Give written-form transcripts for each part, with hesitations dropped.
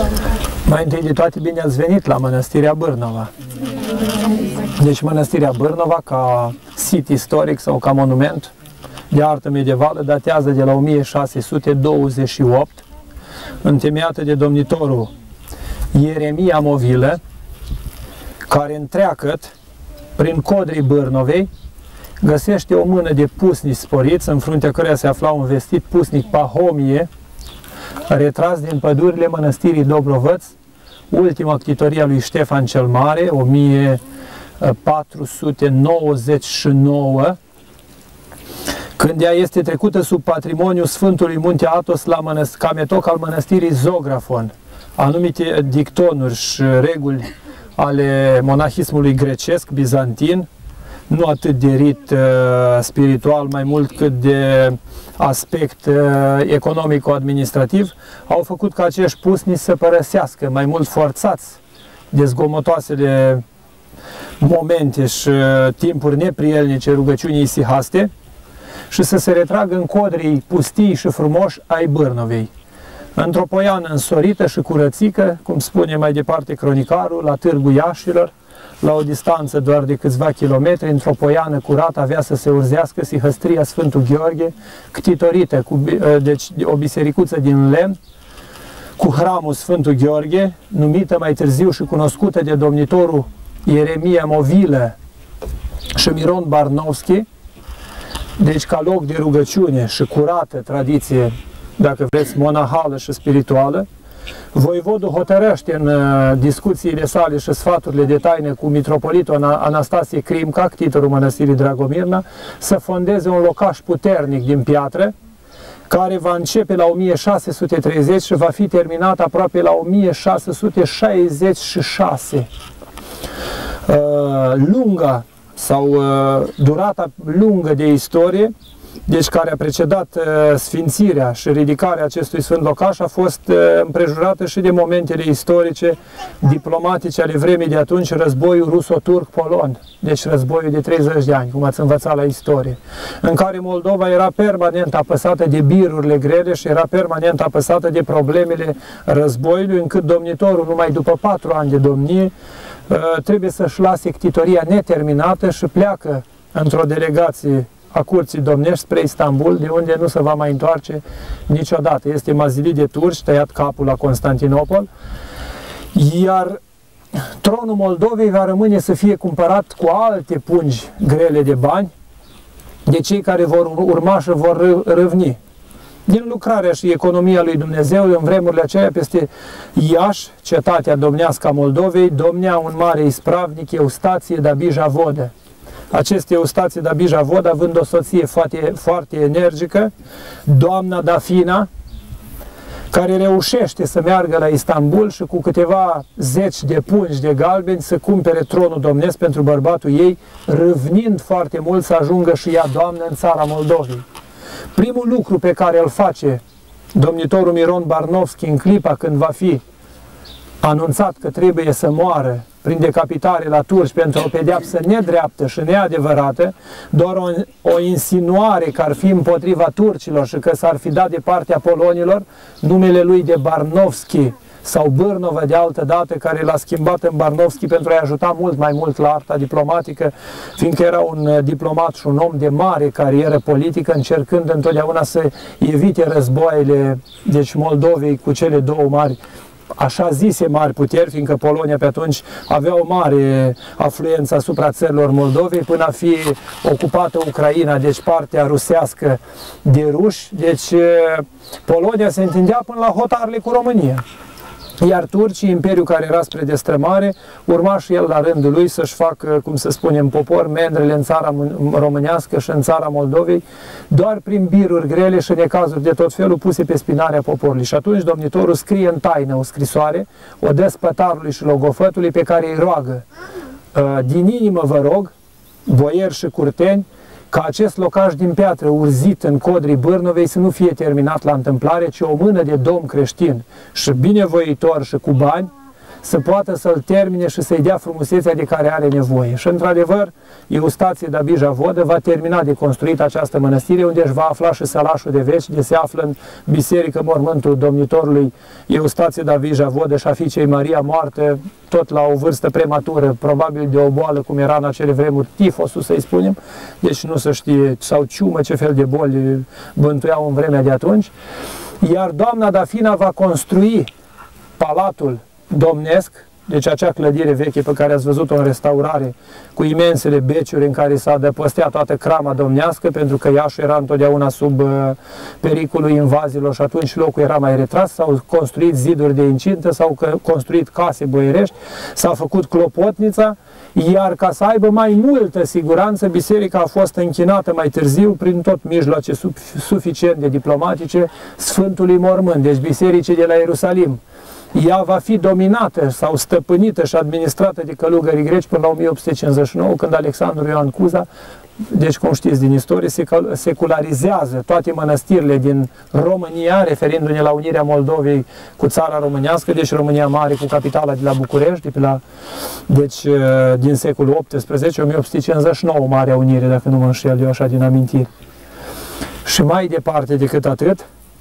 Mai întâi de toate, bine ați venit la Mănăstirea Bârnova. Deci Mănăstirea Bârnova, ca sit istoric sau ca monument de artă medievală, datează de la 1628, întemeiată de domnitorul Ieremia Movilă, care întreagăt prin codrii Bârnovei găsește o mână de pusnici sporiți, în fruntea căreia se afla un vestit pusnic Pahomie, retras din pădurile mănăstirii Dobrovăț, ultima ctitorie a lui Ștefan cel Mare, 1499, când ea este trecută sub patrimoniul Sfântului Munte Athos ca metoc al mănăstirii Zografon. Anumite dictonuri și reguli ale monahismului grecesc, bizantin, nu atât de rit spiritual, mai mult cât de aspect economico-administrativ, au făcut ca acești pusnici să părăsească, mai mult forțați de zgomotoasele momente și timpuri neprielnice rugăciunii isihaste, și să se retragă în codrii pustii și frumoși ai Bârnovei. Într-o poiană însorită și curățică, cum spune mai departe cronicarul, la Târgu Iașilor, la o distanță doar de câțiva kilometri, într-o poiană curată avea să se urzească sihăstria Sfântul Gheorghe, ctitorită, deci o bisericuță din lemn, cu hramul Sfântul Gheorghe, numită mai târziu și cunoscută de domnitorul Ieremia Movilă și Miron Barnovski, deci ca loc de rugăciune și curată tradiție, dacă vreți, monahală și spirituală. Voivodul hotărăște în discuțiile sale și sfaturile de taină cu mitropolitul Anastasie Crimca, ctitorul mănăstirii Dragomirna, să fondeze un locaș puternic din piatră, care va începe la 1630 și va fi terminat aproape la 1666. Lunga sau durata lungă de istorie, deci care a precedat sfințirea și ridicarea acestui sfânt locaș, a fost împrejurată și de momentele istorice, diplomatice ale vremii de atunci, războiul ruso-turc-polon, deci războiul de 30 de ani, cum ați învățat la istorie, în care Moldova era permanent apăsată de birurile grele și era permanent apăsată de problemele războiului, încât domnitorul, numai după 4 ani de domnie, trebuie să-și lase ctitoria neterminată și pleacă într-o delegație a curții domnești spre Istanbul, de unde nu se va mai întoarce niciodată. Este mazilit de turci, tăiat capul la Constantinopol, iar tronul Moldovei va rămâne să fie cumpărat cu alte pungi grele de bani de cei care vor urma și vor râvni. Din lucrarea și economia lui Dumnezeu, în vremurile aceea, peste Iași, cetatea domnească a Moldovei, domnea un mare ispravnic, Eustație Dabija Vodă. Acest Eustație Dabija Vodă, având o soție foarte energică, doamna Dafina, care reușește să meargă la Istanbul și cu câteva zeci de pungi de galbeni să cumpere tronul domnesc pentru bărbatul ei, râvnind foarte mult să ajungă și ea doamnă în țara Moldovei. Primul lucru pe care îl face domnitorul Miron Barnovski în clipa când va fi anunțat că trebuie să moară prin decapitare la turci pentru o pedeapsă nedreaptă și neadevărată, doar o insinuare că ar fi împotriva turcilor și că s-ar fi dat de partea polonilor, numele lui de Barnovski sau Bârnova de altă dată, care l-a schimbat în Barnovski pentru a-i ajuta mult mai mult la arta diplomatică, fiindcă era un diplomat și un om de mare carieră politică, încercând întotdeauna să evite războaiele, deci Moldovei, cu cele două mari, așa zise mari puteri, fiindcă Polonia pe atunci avea o mare afluență asupra țărilor Moldovei, până a fi ocupată Ucraina, deci partea rusească de ruși, deci Polonia se întindea până la hotarele cu România. Iar turcii, imperiul care era spre destrămare, urma și el la rândul lui să-și facă, cum se spune în popor, mendrele în țara românească și în țara Moldovei, doar prin biruri grele și necazuri de tot felul puse pe spinarea poporului. Și atunci domnitorul scrie în taină o scrisoare, o dă spătarului și logofătului, pe care îi roagă: din inimă vă rog, boieri și curteni, ca acest locaș din piatră urzit în codrii Bârnovei să nu fie terminat la întâmplare, ci o mână de domn creștin și binevoitor și cu bani să poată să-l termine și să-i dea frumusețea de care are nevoie. Și într-adevăr, Eustație Dabija Vodă va termina de construit această mănăstire, unde își va afla și sălașul de veci, de se află în biserică mormântul domnitorului Eustație Dabija Vodă și a fiicei Maria, moartă tot la o vârstă prematură, probabil de o boală, cum era în acele vremuri, tifosul, să-i spunem, deci nu se știe, sau ciumă, ce fel de boli bântuiau în vremea de atunci. Iar doamna Dafina va construi palatul domnesc, deci acea clădire veche pe care ați văzut-o în restaurare, cu imensele beciuri în care s-a adăpostea toată crama domnească, pentru că Iașu era întotdeauna sub pericolul invaziilor și atunci locul era mai retras, s-au construit ziduri de incintă, s-au construit case boierești, s-a făcut clopotnița, iar ca să aibă mai multă siguranță, biserica a fost închinată mai târziu prin tot mijloace suficient de diplomatice Sfântului Mormânt, deci bisericii de la Ierusalim. Ea va fi dominată sau stăpânită și administrată de călugării greci până la 1859, când Alexandru Ioan Cuza, deci cum știți din istorie, secularizează toate mănăstirile din România, referindu-ne la unirea Moldovei cu țara românească, deci România Mare cu capitala de la București, deci din secolul XVIII, 1859, Marea Unire, dacă nu mă înșel eu așa din amintiri. Și mai departe decât atât,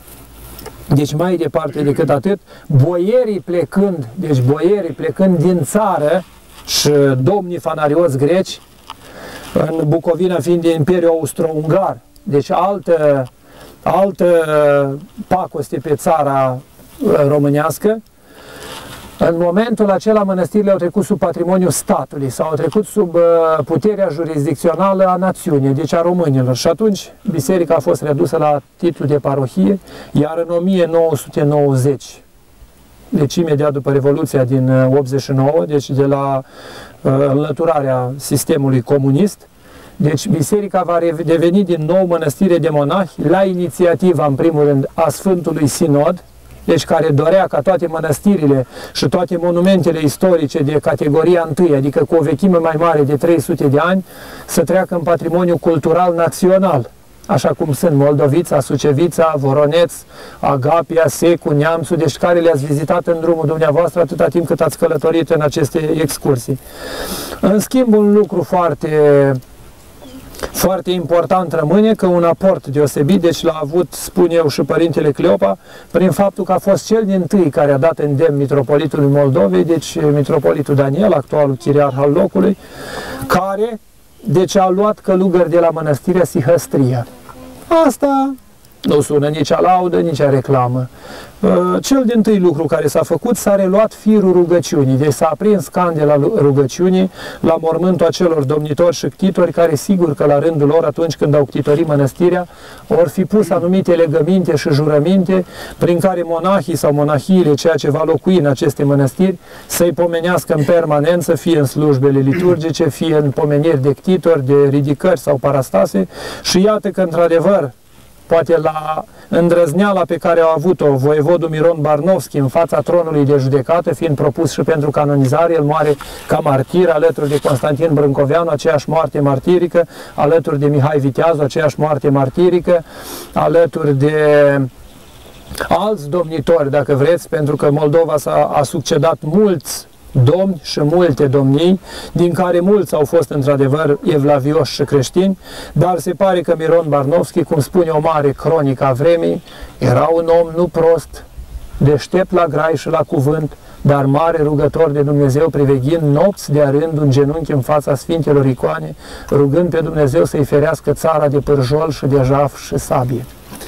boierii plecând din țară și domnii fanarioți greci, în Bucovina fiind de Imperiul Austro-Ungar, deci altă pacoste pe țara românească, în momentul acela mănăstirile au trecut sub patrimoniul statului sau au trecut sub puterea jurisdicțională a națiunii, deci a românilor. Și atunci biserica a fost redusă la titlu de parohie, iar în 1990, deci imediat după Revoluția din 89, deci de la înlăturarea sistemului comunist, deci biserica va deveni din nou mănăstire de monahi la inițiativa, în primul rând, a Sfântului Sinod, deci care dorea ca toate mănăstirile și toate monumentele istorice de categoria 1, adică cu o vechime mai mare de 300 de ani, să treacă în patrimoniul cultural național, așa cum sunt Moldovița, Sucevița, Voroneț, Agapia, Secu, Neamțu, deci care le-ați vizitat în drumul dumneavoastră atâta timp cât ați călătorit în aceste excursii. În schimb, un lucru foarte important rămâne, că un aport deosebit, deci l-a avut, spun eu, și Părintele Cleopa, prin faptul că a fost cel dintâi care a dat îndemn mitropolitului Moldovei, deci mitropolitul Daniel, actualul chiriarh al locului, care, deci a luat călugări de la mănăstirea Sihăstria. Asta nu sună nici a laudă, nici a reclamă. Cel dintâi lucru care s-a făcut, s-a reluat firul rugăciunii, deci s-a aprins candela rugăciunii la mormântul acelor domnitori și ctitori care, sigur că la rândul lor, atunci când au ctitorit mănăstirea, or fi pus anumite legăminte și jurăminte prin care monahii sau monahiile, ceea ce va locui în aceste mănăstiri, să-i pomenească în permanență, fie în slujbele liturgice, fie în pomeniri de ctitori, de ridicări sau parastase. Și iată că, într-adevăr, poate la îndrăzneala pe care au avut-o voievodul Miron Barnovski în fața tronului de judecată, fiind propus și pentru canonizare, el moare ca martir, alături de Constantin Brâncoveanu, aceeași moarte martirică, alături de Mihai Viteazu, aceeași moarte martirică, alături de alți domnitori, dacă vreți, pentru că Moldova a succedat mulți domni și multe domnii, din care mulți au fost într-adevăr evlavioși și creștini, dar se pare că Miron Barnovski, cum spune o mare cronică a vremii, era un om nu prost, deștept la grai și la cuvânt, dar mare rugător de Dumnezeu, priveghind nopți de rând un genunchi în fața sfintelor icoane, rugând pe Dumnezeu să-i ferească țara de pârjol și de jaf și sabie.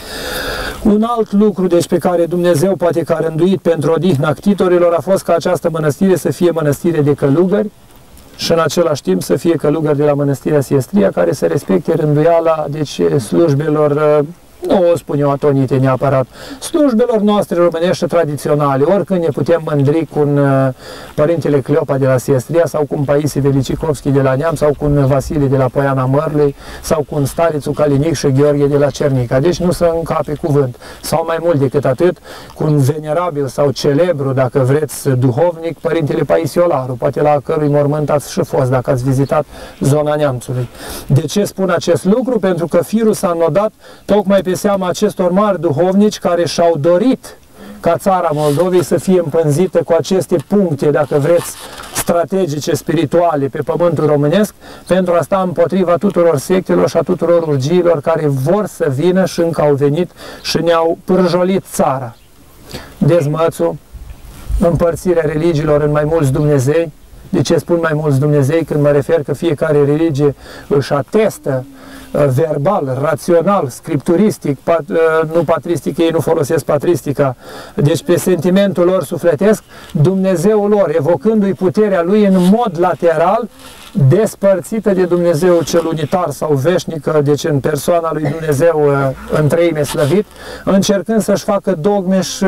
Un alt lucru, deci, pe care Dumnezeu poate că a rânduit pentru odihna ctitorilor a fost ca această mănăstire să fie mănăstire de călugări și în același timp să fie călugări de la mănăstirea Siestria, care să respecte rânduiala, deci, slujbelor, nu o spun eu atonite neapărat, slujbelor noastre românești tradiționale, oricând ne putem mândri cu un Părintele Cleopa de la Siestria sau cu un Paisie Velicicovski de la Neam sau cu un Vasile de la Poiana Mărlui sau cu un Starițu Calinic și Gheorghe de la Cernica, deci nu să încape cuvânt, sau mai mult decât atât, cu un venerabil sau celebru, dacă vreți, duhovnic, Părintele Paisiolaru, poate la cărui mormânt ați și fost dacă ați vizitat zona Neamțului. De ce spun acest lucru? Pentru că firul s-a înnodat tocmai pe seama acestor mari duhovnici care și-au dorit ca țara Moldovei să fie împânzită cu aceste puncte, dacă vreți, strategice, spirituale pe pământul românesc, pentru a sta împotriva tuturor sectelor și a tuturor urgiilor care vor să vină și încă au venit și ne-au pârjolit țara. Dezmățul, împărțirea religiilor în mai mulți Dumnezei. De ce spun mai mulți Dumnezei? Când mă refer că fiecare religie își atestă verbal, rațional, scripturistic, nu patristic, ei nu folosesc patristica, deci pe sentimentul lor sufletesc, Dumnezeul lor, evocându-i puterea lui în mod lateral, despărțită de Dumnezeu cel unitar sau veșnic, deci în persoana lui Dumnezeu în treime slăvit, încercând să-și facă dogme și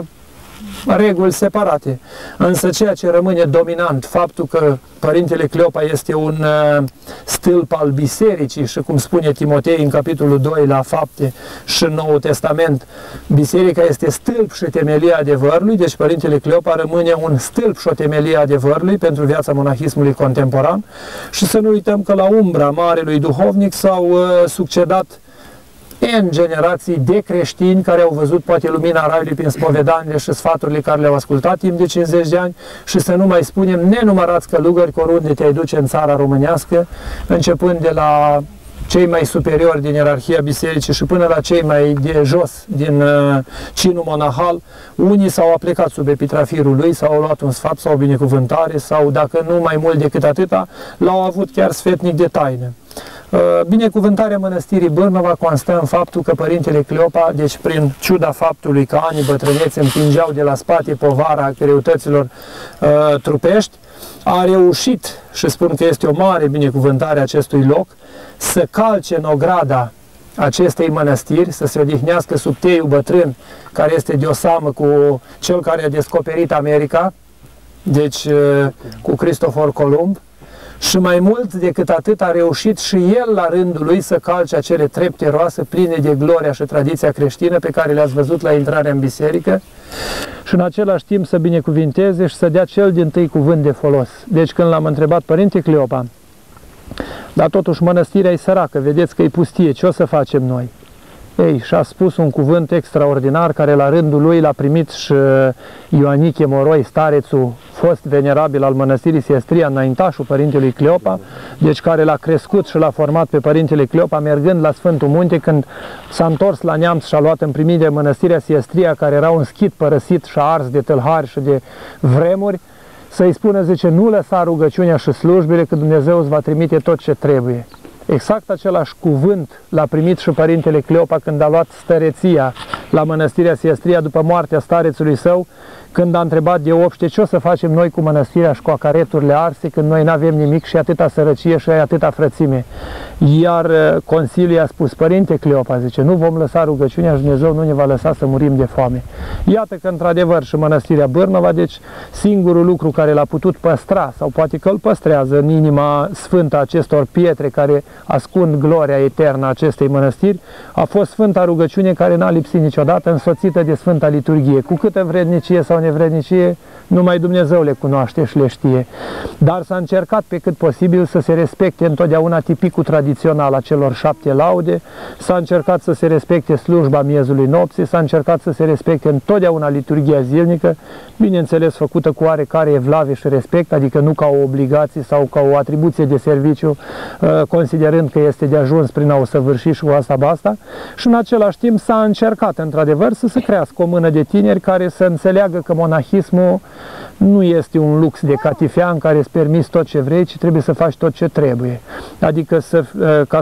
reguli separate. Însă ceea ce rămâne dominant, faptul că Părintele Cleopa este un stâlp al bisericii și, cum spune Timotei în capitolul 2 la Fapte și în Noul Testament, biserica este stâlp și temelie adevărului, deci Părintele Cleopa rămâne un stâlp și o temelie adevărului pentru viața monahismului contemporan. Și să nu uităm că la umbra marelui duhovnic s-au succedat în generații de creștini care au văzut poate lumina raiului prin spovedanile și sfaturile care le-au ascultat timp de 50 de ani și să nu mai spunem nenumărați călugări că oriunde te-ai duce în țara românească, începând de la cei mai superiori din ierarhia bisericii și până la cei mai de jos din cinul monahal, unii s-au aplicat sub epitrafirul lui, s-au luat un sfat sau o binecuvântare sau, dacă nu mai mult decât atâta, l-au avut chiar sfetnic de taină. Binecuvântarea mănăstirii Bârnova constă în faptul că Părintele Cleopa, deci prin ciuda faptului că anii bătrâneți împingeau de la spate povara greutăților trupești, a reușit, și spun că este o mare binecuvântare acestui loc, să calce în ograda acestei mănăstiri, să se odihnească sub teiul bătrân, care este de o seamă cu cel care a descoperit America, deci cu Cristofor Columb, și mai mult decât atât a reușit și el la rândul lui să calce acele trepte roase pline de gloria și tradiția creștină pe care le-ați văzut la intrarea în biserică și în același timp să binecuvinteze și să dea cel dintâi cuvânt de folos. Deci când l-am întrebat Părinte Cleopa, dar totuși mănăstirea e săracă, vedeți că e pustie, ce o să facem noi? Ei, și-a spus un cuvânt extraordinar care la rândul lui l-a primit și Ioaniche Moroi, starețul fost venerabil al mănăstirii Siestria, înaintașul Părintelui Cleopa, deci care l-a crescut și l-a format pe Părintele Cleopa mergând la Sfântul Munte, când s-a întors la neamț și a luat în primire mănăstirea Siestria, care era un schid părăsit și ars de tâlhari și de vremuri, să-i spună, zice, nu lăsa rugăciunea și slujbele, că Dumnezeu îți va trimite tot ce trebuie. Exact același cuvânt l-a primit și Părintele Cleopa când a luat stăreția la mănăstirea Siestria după moartea starețului său, când a întrebat de obște ce o să facem noi cu mănăstirea și cu acareturile arse, când noi n-avem nimic și atâta sărăcie și atâta frățime. Iar Consiliul a spus, Părinte Cleopa, zice, nu vom lăsa rugăciunea și Dumnezeu nu ne va lăsa să murim de foame. Iată că într-adevăr și mănăstirea Bârnova, deci singurul lucru care l-a putut păstra, sau poate că îl păstrează în inima sfântă acestor pietre care ascund gloria eternă a acestei mănăstiri, a fost Sfânta Rugăciune care n-a lipsit niciodată, însoțită de Sfânta Liturghie. Cu câtă vrednicie sau nevrednicie, numai Dumnezeu le cunoaște și le știe. Dar s-a încercat pe cât posibil să se respecte întotdeauna tipicul tradițional a celor 7 laude, s-a încercat să se respecte slujba miezului nopții, s-a încercat să se respecte întotdeauna liturghia zilnică, bineînțeles făcută cu oarecare evlavie și respect, adică nu ca o obligație sau ca o atribuție de serviciu, considerând că este de ajuns prin a o săvârși și cu asta basta, și în același timp s-a încercat într-adevăr să se crească o mână de tineri care să înțeleagă că monahismul nu este un lux de catifea în care îți permiți tot ce vrei, ci trebuie să faci tot ce trebuie. Adică ca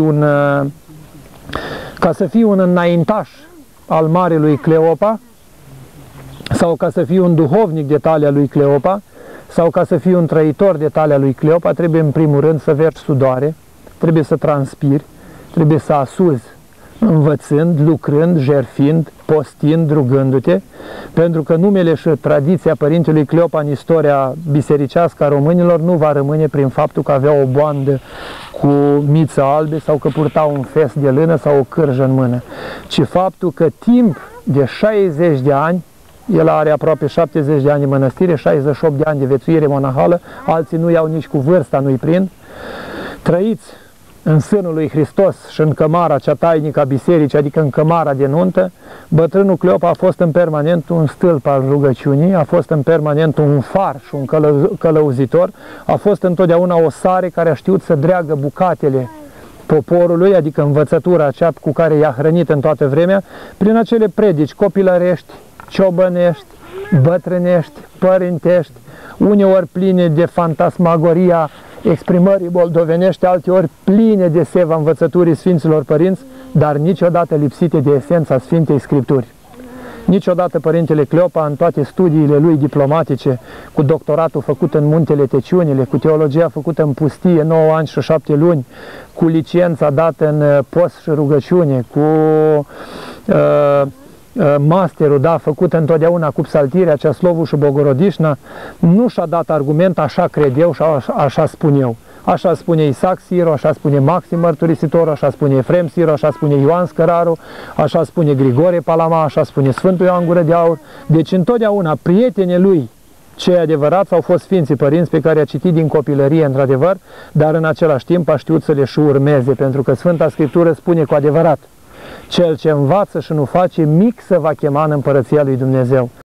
să fii un înaintaș al marelui Cleopa, sau ca să fii un duhovnic de talia lui Cleopa, sau ca să fii un trăitor de talia lui Cleopa, trebuie în primul rând să vergi sudoare, trebuie să transpiri, trebuie să asuzi, învățând, lucrând, jertfind, postind, rugându-te, pentru că numele și tradiția Părintelui Cleopa în istoria bisericească a românilor nu va rămâne prin faptul că avea o boandă cu miță albe sau că purta un fes de lână sau o cârjă în mână, ci faptul că timp de 60 de ani, el are aproape 70 de ani de mănăstire, 68 de ani de viețuire monahală, alții nu iau nici cu vârsta, nu-i prind, trăiți în sânul lui Hristos și în cămara cea tainică a bisericii, adică în cămara de nuntă, bătrânul Cleopa a fost în permanent un stâlp al rugăciunii, a fost în permanent un far și un călăuzitor, a fost întotdeauna o sare care a știut să dreagă bucatele poporului, adică învățătura aceea cu care i-a hrănit în toată vremea, prin acele predici copilărești, ciobănești, bătrânești, părintești, uneori pline de fantasmagoria exprimării moldovenești, alteori pline de seva învățăturii Sfinților Părinți, dar niciodată lipsite de esența Sfintei Scripturi. Niciodată Părintele Cleopa, în toate studiile lui diplomatice, cu doctoratul făcut în Muntele Teciunile, cu teologia făcută în pustie 9 ani și 7 luni, cu licența dată în post și rugăciune, cu masterul, da, făcut întotdeauna cu psaltirea, Ceaslovul și Bogorodișna, nu și-a dat argument, așa cred eu și așa spun eu. Așa spune Isaac Siro, așa spune Maxim Mărturisitor, așa spune Efrem Siro, așa spune Ioan Scăraru, așa spune Grigore Palama, așa spune Sfântul Ioan Gură de Aur. Deci întotdeauna prietenii lui, cei adevărați, au fost Sfinții Părinți pe care a citit din copilărie, într-adevăr, dar în același timp a știut să le și urmeze, pentru că Sfânta Scriptură spune cu adevărat: cel ce învață și nu face, mic se va chema în Împărăția lui Dumnezeu.